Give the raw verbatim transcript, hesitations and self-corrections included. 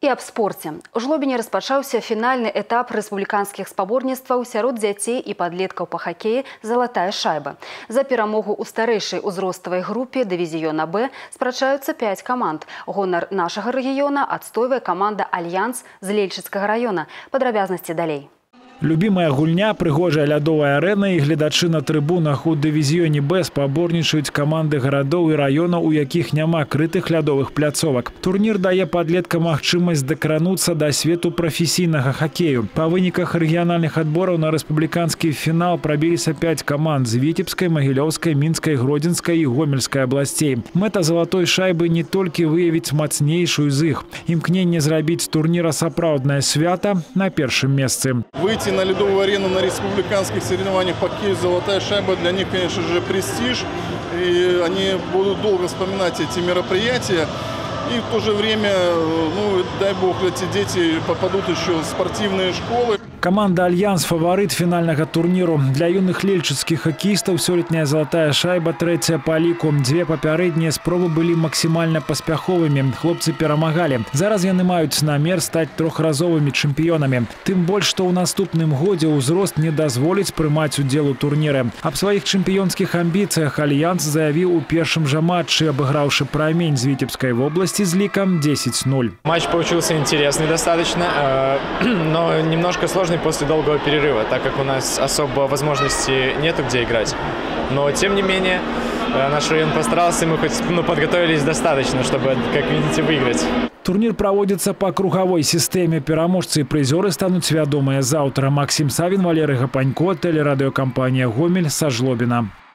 І аб спорце. У Жлобіне распачаўся фінальны этап рэспубліканскіх спаборніцтваў сярод дзяцей і падлеткаў па хакеі «Залатая шайба». За перамогу ў старэйшай узроставай групе дывізіёна Б спрачаюцца пяць каманд. Гонар нашага рэгіёна адстойвае каманда «Альянс» з Лельчыцкага раёна. Падрабязнасці далей. Любимая гульня, прыгожая лядовая арэна і гледачы на трыбунах. У дывізіёне Б спаборнічаюць каманды гарадоў і раёнаў, у якіх няма крытых лядовых пляцовак. Турнір дае падлеткам магчымасць дакрануцца да свету прафесійнага хакею. Па выніках рэгіянальных адбораў на рэспубліканскі фінал прабіліся пяць каманд з Віцебскай, Магілёўскай, Мінскай, Гродзенскай і Гомельскай абласцей. Мэта залатой шайбы не толькі выявіць мацнейшую з іх. Імкненне зрабіць з турніра сапраўднае свята на першым месцы. Выйти на ледовую арену на республиканских соревнованиях по хоккею «Золотая шайба» для них, конечно же, престиж. И они будут долго вспоминать эти мероприятия. И в то же время, ну, дай бог, эти дети попадут еще в спортивные школы. Команда «Альянс» – фаворит финального турниру. Для юных лельчыцкіх хоккеистов сёлетняя «Золотая шайба» третья по ліку. Две папярэднія спробы были максимально паспяховымі. Хлопцы перамагалі. Зараз яны маюць намер стать трохразовымі чэмпіёнамі. Тым больш, што ў наступным годзе ўзрост не дазволіць прымаць удзел у турніры. Аб сваіх чэмпіёнскіх амбіцыях «Альянс» заявіў у першым жа матчы, абыграўшы «Прамень» з Віцебскай вобласці з лікам десять ноль. Матч получился интересный достаточно, но немножко сложный после долгого перерыва, так как у нас особо возможности нету где играть. Но тем не менее наш район постарался, мы хоть ну, подготовились достаточно, чтобы, как видите, выиграть. Турнир проводится по круговой системе. Пераможцы и призеры станут вядомыя завтра. Максим Савин, Валерий Гапанько, телерадиокомпания «Гомель», со Жлобина.